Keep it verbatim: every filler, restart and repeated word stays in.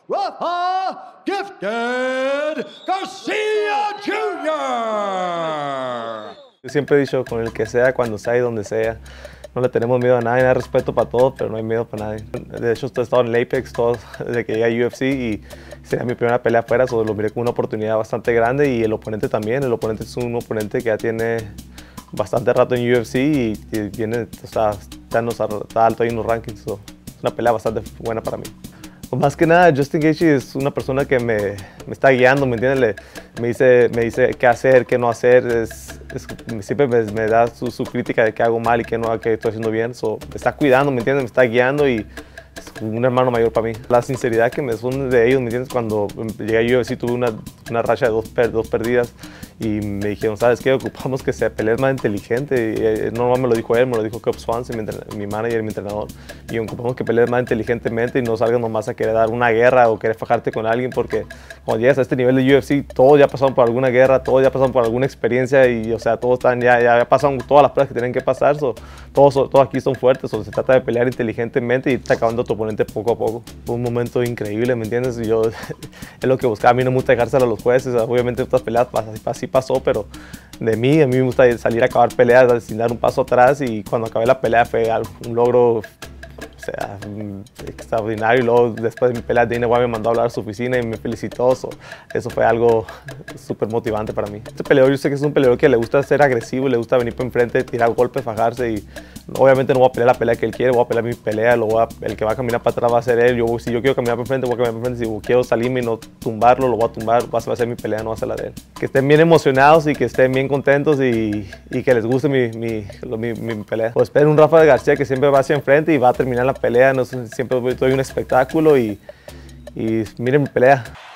Rafa Gifted Garcia junior Yo siempre he dicho, con el que sea, cuando sea y donde sea, no le tenemos miedo a nadie, hay respeto para todos, pero no hay miedo para nadie. De hecho, he estado en el Apex todo, desde que llegué a U F C y sería mi primera pelea afuera, so lo miré como una oportunidad bastante grande y el oponente también. El oponente es un oponente que ya tiene bastante rato en U F C y, y viene, o sea, está, nos, está alto ahí en los rankings, so es una pelea bastante buena para mí. Pues más que nada, Justin Gaethje es una persona que me, me está guiando, ¿me entiendes? Le, me, dice, me dice qué hacer, qué no hacer. Es, es, siempre me, me da su, su crítica de qué hago mal y qué no, qué estoy haciendo bien. So, me está cuidando, ¿me entiendes? Me está guiando y es un hermano mayor para mí. La sinceridad que me son de ellos, ¿me entiendes? Cuando llegué a U F C tuve una, una racha de dos, per, dos perdidas y me dijeron, ¿sabes qué? Ocupamos que se pelee más inteligente. Y, eh, no me lo dijo él, me lo dijo Cub Swanson, mi, mi manager, mi entrenador. Y ocupamos que pelees más inteligentemente y no salgas nomás a querer dar una guerra o querer fajarte con alguien, porque cuando llegas a este nivel de U F C, todos ya pasaron por alguna guerra, todos ya pasaron por alguna experiencia y, o sea, todos están, ya, ya pasaron todas las pruebas que tienen que pasar. So, todos, todos aquí son fuertes, so, se trata de pelear inteligentemente y irte acabando a tu oponente poco a poco. Fue un momento increíble, ¿me entiendes? Yo, es lo que buscaba, a mí no me gusta dejárselo a los jueces, obviamente estas peleas así pasó, pero de mí, a mí me gusta salir a acabar peleas sin dar un paso atrás y cuando acabé la pelea fue un logro, o sea, extraordinario. Y luego después de mi pelea Dana White me mandó a hablar a su oficina y me felicitó. So, eso fue algo súper motivante para mí. Este peleador, yo sé que es un peleador que le gusta ser agresivo, le gusta venir por enfrente, tirar golpes, fajarse y obviamente no voy a pelear la pelea que él quiere, voy a pelear mi pelea, lo voy a, el que va a caminar para atrás va a ser él. Yo, si yo quiero caminar por enfrente, voy a caminar por enfrente. Si quiero salirme y no tumbarlo, lo voy a tumbar, va a ser mi pelea, no va a ser la de él. Que estén bien emocionados y que estén bien contentos y, y que les guste mi, mi, mi, mi pelea. Pues esperen un Rafa García que siempre va hacia enfrente y va a terminar la pelea, no, siempre doy un espectáculo y, y miren mi pelea.